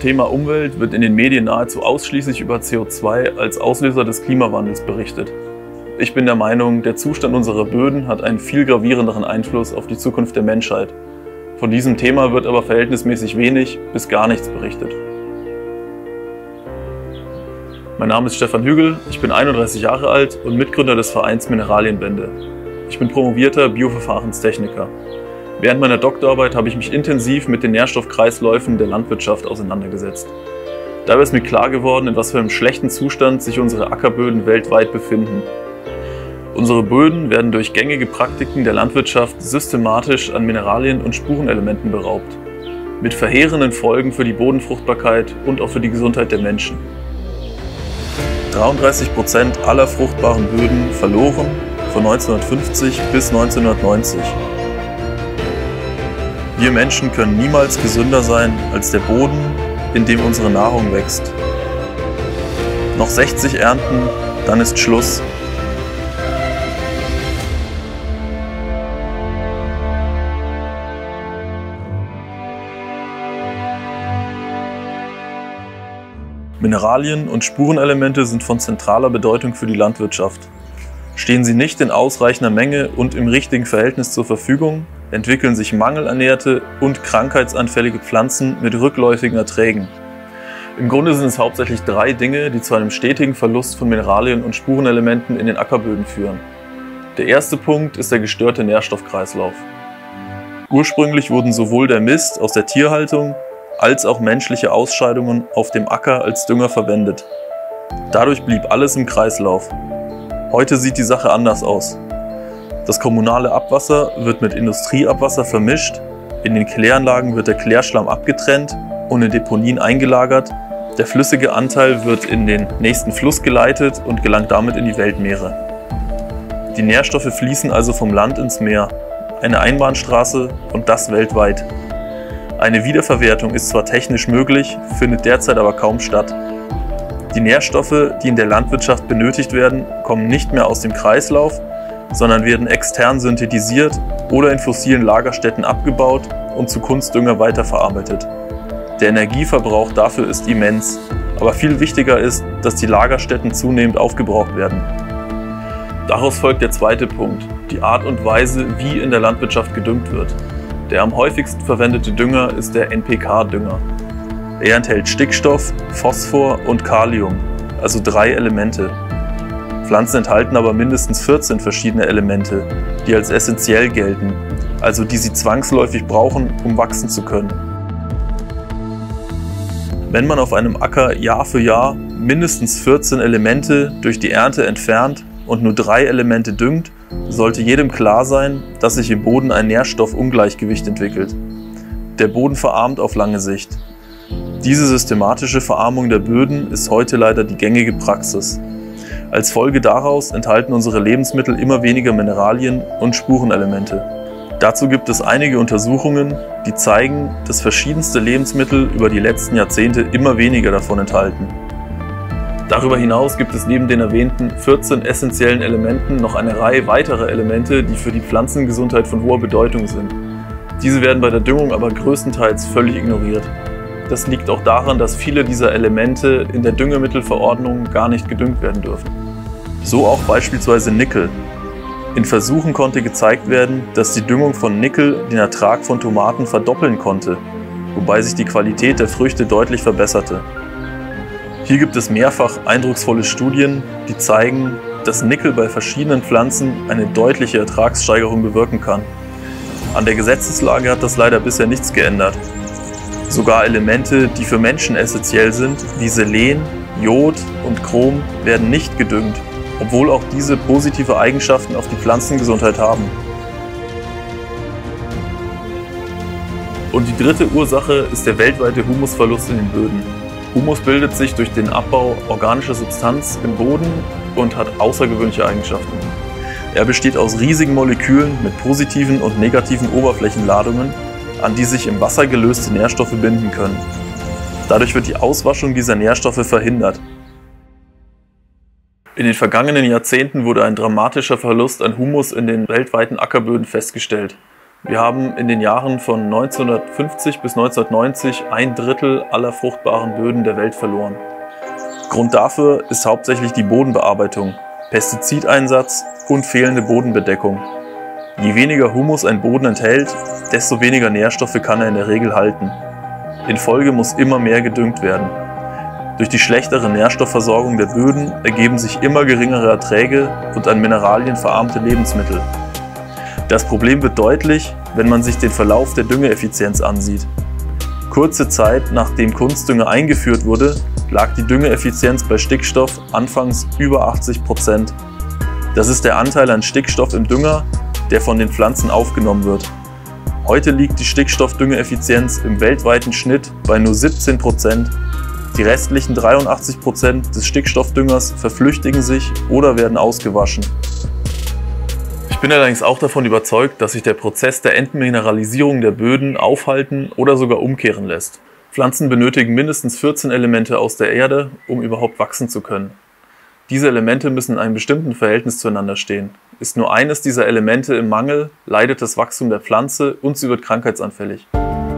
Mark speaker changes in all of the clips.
Speaker 1: Thema Umwelt wird in den Medien nahezu ausschließlich über CO2 als Auslöser des Klimawandels berichtet. Ich bin der Meinung, der Zustand unserer Böden hat einen viel gravierenderen Einfluss auf die Zukunft der Menschheit. Von diesem Thema wird aber verhältnismäßig wenig bis gar nichts berichtet. Mein Name ist Stefan Hügel, ich bin 31 Jahre alt und Mitgründer des Vereins Mineralienwende. Ich bin promovierter Bioverfahrenstechniker. Während meiner Doktorarbeit habe ich mich intensiv mit den Nährstoffkreisläufen der Landwirtschaft auseinandergesetzt. Dabei ist mir klar geworden, in was für einem schlechten Zustand sich unsere Ackerböden weltweit befinden. Unsere Böden werden durch gängige Praktiken der Landwirtschaft systematisch an Mineralien und Spurenelementen beraubt. Mit verheerenden Folgen für die Bodenfruchtbarkeit und auch für die Gesundheit der Menschen. 33% aller fruchtbaren Böden verloren von 1950 bis 1990. Wir Menschen können niemals gesünder sein als der Boden, in dem unsere Nahrung wächst. Noch 60 Ernten, dann ist Schluss. Mineralien und Spurenelemente sind von zentraler Bedeutung für die Landwirtschaft. Stehen sie nicht in ausreichender Menge und im richtigen Verhältnis zur Verfügung, entwickeln sich mangelernährte und krankheitsanfällige Pflanzen mit rückläufigen Erträgen. Im Grunde sind es hauptsächlich 3 Dinge, die zu einem stetigen Verlust von Mineralien und Spurenelementen in den Ackerböden führen. Der erste Punkt ist der gestörte Nährstoffkreislauf. Ursprünglich wurden sowohl der Mist aus der Tierhaltung als auch menschliche Ausscheidungen auf dem Acker als Dünger verwendet. Dadurch blieb alles im Kreislauf. Heute sieht die Sache anders aus. Das kommunale Abwasser wird mit Industrieabwasser vermischt, in den Kläranlagen wird der Klärschlamm abgetrennt und in Deponien eingelagert. Der flüssige Anteil wird in den nächsten Fluss geleitet und gelangt damit in die Weltmeere. Die Nährstoffe fließen also vom Land ins Meer, eine Einbahnstraße und das weltweit. Eine Wiederverwertung ist zwar technisch möglich, findet derzeit aber kaum statt. Die Nährstoffe, die in der Landwirtschaft benötigt werden, kommen nicht mehr aus dem Kreislauf, sondern werden extern synthetisiert oder in fossilen Lagerstätten abgebaut und zu Kunstdünger weiterverarbeitet. Der Energieverbrauch dafür ist immens, aber viel wichtiger ist, dass die Lagerstätten zunehmend aufgebraucht werden. Daraus folgt der zweite Punkt, die Art und Weise, wie in der Landwirtschaft gedüngt wird. Der am häufigsten verwendete Dünger ist der NPK-Dünger. Er enthält Stickstoff, Phosphor und Kalium, also 3 Elemente. Pflanzen enthalten aber mindestens 14 verschiedene Elemente, die als essentiell gelten, also die sie zwangsläufig brauchen, um wachsen zu können. Wenn man auf einem Acker Jahr für Jahr mindestens 14 Elemente durch die Ernte entfernt und nur 3 Elemente düngt, sollte jedem klar sein, dass sich im Boden ein Nährstoffungleichgewicht entwickelt. Der Boden verarmt auf lange Sicht. Diese systematische Verarmung der Böden ist heute leider die gängige Praxis. Als Folge daraus enthalten unsere Lebensmittel immer weniger Mineralien und Spurenelemente. Dazu gibt es einige Untersuchungen, die zeigen, dass verschiedenste Lebensmittel über die letzten Jahrzehnte immer weniger davon enthalten. Darüber hinaus gibt es neben den erwähnten 14 essentiellen Elementen noch eine Reihe weiterer Elemente, die für die Pflanzengesundheit von hoher Bedeutung sind. Diese werden bei der Düngung aber größtenteils völlig ignoriert. Das liegt auch daran, dass viele dieser Elemente in der Düngemittelverordnung gar nicht gedüngt werden dürfen. So auch beispielsweise Nickel. In Versuchen konnte gezeigt werden, dass die Düngung von Nickel den Ertrag von Tomaten verdoppeln konnte, wobei sich die Qualität der Früchte deutlich verbesserte. Hier gibt es mehrfach eindrucksvolle Studien, die zeigen, dass Nickel bei verschiedenen Pflanzen eine deutliche Ertragssteigerung bewirken kann. An der Gesetzeslage hat das leider bisher nichts geändert. Sogar Elemente, die für Menschen essentiell sind, wie Selen, Jod und Chrom, werden nicht gedüngt, obwohl auch diese positive Eigenschaften auf die Pflanzengesundheit haben. Und die dritte Ursache ist der weltweite Humusverlust in den Böden. Humus bildet sich durch den Abbau organischer Substanz im Boden und hat außergewöhnliche Eigenschaften. Er besteht aus riesigen Molekülen mit positiven und negativen Oberflächenladungen, an die sich im Wasser gelöste Nährstoffe binden können. Dadurch wird die Auswaschung dieser Nährstoffe verhindert. In den vergangenen Jahrzehnten wurde ein dramatischer Verlust an Humus in den weltweiten Ackerböden festgestellt. Wir haben in den Jahren von 1950 bis 1990 1/3 aller fruchtbaren Böden der Welt verloren. Grund dafür ist hauptsächlich die Bodenbearbeitung, Pestizideinsatz und fehlende Bodenbedeckung. Je weniger Humus ein Boden enthält, desto weniger Nährstoffe kann er in der Regel halten. In Folge muss immer mehr gedüngt werden. Durch die schlechtere Nährstoffversorgung der Böden ergeben sich immer geringere Erträge und an Mineralien verarmte Lebensmittel. Das Problem wird deutlich, wenn man sich den Verlauf der Düngeeffizienz ansieht. Kurze Zeit nachdem Kunstdünger eingeführt wurde, lag die Düngeeffizienz bei Stickstoff anfangs über 80%. Das ist der Anteil an Stickstoff im Dünger, der von den Pflanzen aufgenommen wird. Heute liegt die Stickstoffdüngeeffizienz im weltweiten Schnitt bei nur 17%. Die restlichen 83% des Stickstoffdüngers verflüchtigen sich oder werden ausgewaschen. Ich bin allerdings auch davon überzeugt, dass sich der Prozess der Entmineralisierung der Böden aufhalten oder sogar umkehren lässt. Pflanzen benötigen mindestens 14 Elemente aus der Erde, um überhaupt wachsen zu können. Diese Elemente müssen in einem bestimmten Verhältnis zueinander stehen. Ist nur eines dieser Elemente im Mangel, leidet das Wachstum der Pflanze und sie wird krankheitsanfällig.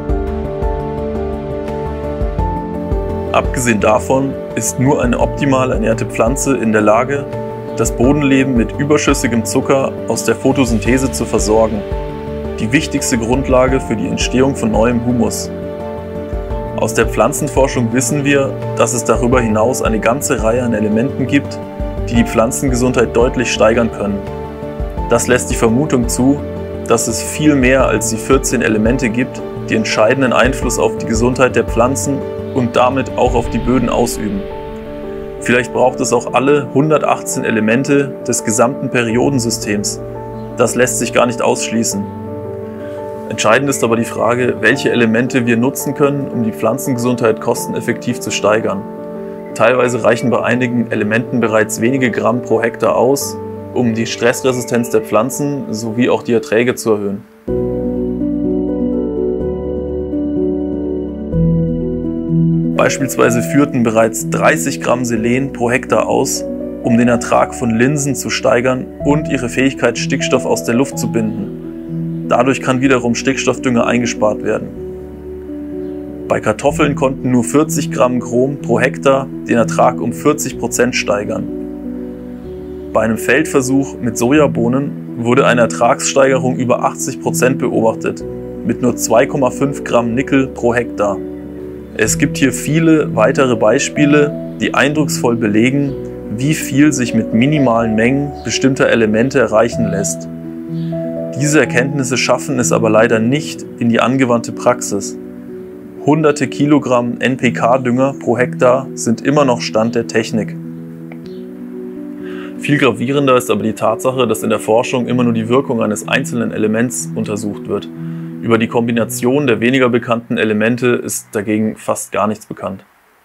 Speaker 1: Abgesehen davon ist nur eine optimal ernährte Pflanze in der Lage, das Bodenleben mit überschüssigem Zucker aus der Photosynthese zu versorgen, die wichtigste Grundlage für die Entstehung von neuem Humus. Aus der Pflanzenforschung wissen wir, dass es darüber hinaus eine ganze Reihe an Elementen gibt, die die Pflanzengesundheit deutlich steigern können. Das lässt die Vermutung zu, dass es viel mehr als die 14 Elemente gibt, die entscheidenden Einfluss auf die Gesundheit der Pflanzen und damit auch auf die Böden ausüben. Vielleicht braucht es auch alle 118 Elemente des gesamten Periodensystems. Das lässt sich gar nicht ausschließen. Entscheidend ist aber die Frage, welche Elemente wir nutzen können, um die Pflanzengesundheit kosteneffektiv zu steigern. Teilweise reichen bei einigen Elementen bereits wenige Gramm pro Hektar aus, um die Stressresistenz der Pflanzen sowie auch die Erträge zu erhöhen. Beispielsweise führten bereits 30 Gramm Selen pro Hektar aus, um den Ertrag von Linsen zu steigern und ihre Fähigkeit, Stickstoff aus der Luft zu binden. Dadurch kann wiederum Stickstoffdünger eingespart werden. Bei Kartoffeln konnten nur 40 Gramm Chrom pro Hektar den Ertrag um 40% steigern. Bei einem Feldversuch mit Sojabohnen wurde eine Ertragssteigerung über 80% beobachtet, mit nur 2,5 Gramm Nickel pro Hektar. Es gibt hier viele weitere Beispiele, die eindrucksvoll belegen, wie viel sich mit minimalen Mengen bestimmter Elemente erreichen lässt. Diese Erkenntnisse schaffen es aber leider nicht in die angewandte Praxis. Hunderte Kilogramm NPK-Dünger pro Hektar sind immer noch Stand der Technik. Viel gravierender ist aber die Tatsache, dass in der Forschung immer nur die Wirkung eines einzelnen Elements untersucht wird. Über die Kombination der weniger bekannten Elemente ist dagegen fast gar nichts bekannt.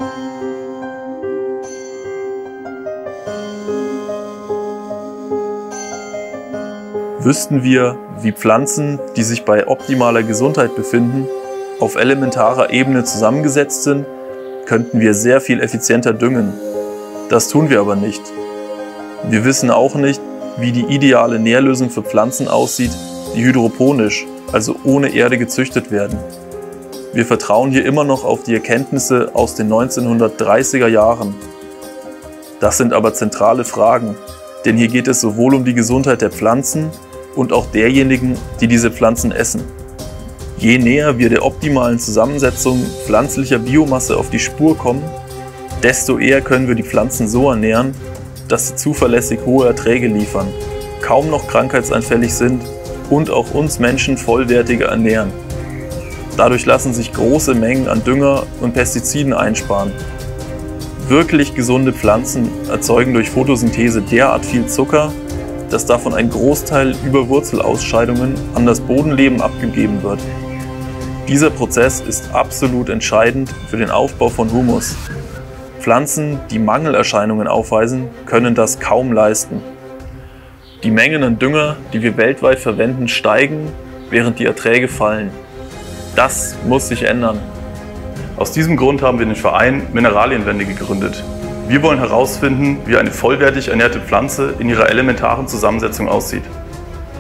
Speaker 1: Wüssten wir, wie Pflanzen, die sich bei optimaler Gesundheit befinden, auf elementarer Ebene zusammengesetzt sind, könnten wir sehr viel effizienter düngen. Das tun wir aber nicht. Wir wissen auch nicht, wie die ideale Nährlösung für Pflanzen aussieht, die hydroponisch, also ohne Erde gezüchtet werden. Wir vertrauen hier immer noch auf die Erkenntnisse aus den 1930er Jahren. Das sind aber zentrale Fragen, denn hier geht es sowohl um die Gesundheit der Pflanzen und auch derjenigen, die diese Pflanzen essen. Je näher wir der optimalen Zusammensetzung pflanzlicher Biomasse auf die Spur kommen, desto eher können wir die Pflanzen so ernähren, dass sie zuverlässig hohe Erträge liefern, kaum noch krankheitsanfällig sind und auch uns Menschen vollwertiger ernähren. Dadurch lassen sich große Mengen an Dünger und Pestiziden einsparen. Wirklich gesunde Pflanzen erzeugen durch Photosynthese derart viel Zucker, dass davon ein Großteil über Wurzelausscheidungen an das Bodenleben abgegeben wird. Dieser Prozess ist absolut entscheidend für den Aufbau von Humus. Pflanzen, die Mangelerscheinungen aufweisen, können das kaum leisten. Die Mengen an Dünger, die wir weltweit verwenden, steigen, während die Erträge fallen. Das muss sich ändern.
Speaker 2: Aus diesem Grund haben wir den Verein Mineralienwende gegründet. Wir wollen herausfinden, wie eine vollwertig ernährte Pflanze in ihrer elementaren Zusammensetzung aussieht.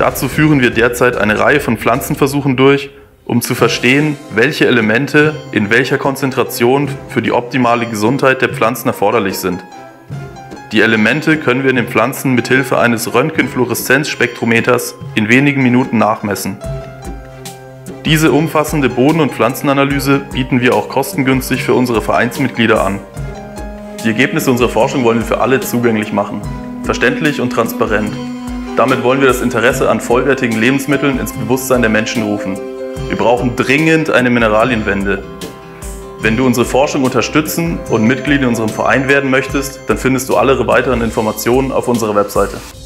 Speaker 2: Dazu führen wir derzeit eine Reihe von Pflanzenversuchen durch, um zu verstehen, welche Elemente in welcher Konzentration für die optimale Gesundheit der Pflanzen erforderlich sind. Die Elemente können wir in den Pflanzen mithilfe eines Röntgenfluoreszenzspektrometers in wenigen Minuten nachmessen. Diese umfassende Boden- und Pflanzenanalyse bieten wir auch kostengünstig für unsere Vereinsmitglieder an. Die Ergebnisse unserer Forschung wollen wir für alle zugänglich machen, verständlich und transparent. Damit wollen wir das Interesse an vollwertigen Lebensmitteln ins Bewusstsein der Menschen rufen. Wir brauchen dringend eine Mineralienwende. Wenn du unsere Forschung unterstützen und Mitglied in unserem Verein werden möchtest, dann findest du alle weiteren Informationen auf unserer Webseite.